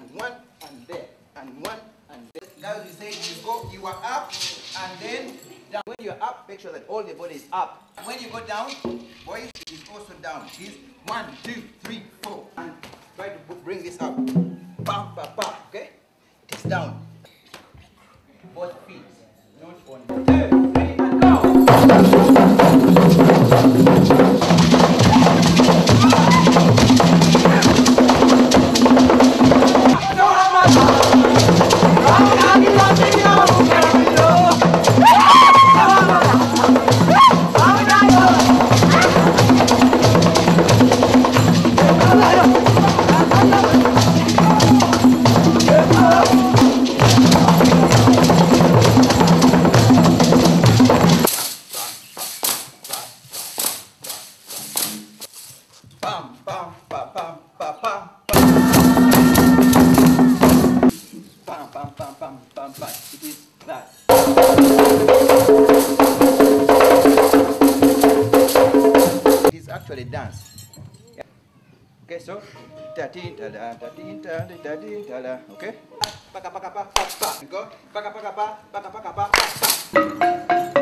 and one, and there, and one, and there. Guys, we say you are up, and then down. When you're up, make sure that all the body is up. And when you go down, boys, it is also down. It is 1, 2, 3, 4. And try to bring this up. Bam, bam, bam, okay? It is down. Both feet, not on. 2, 3, and go! Bam, bam, bam, bam, bam, bam. Bam, bam, bam, bam, bam, bam. It is that. It is actually dance. Yeah. Okay, so tatin tada, tatin tada, tatin tada. Okay. Paka paka pa pa pa. Go. Paka paka pa, paka paka pa pa.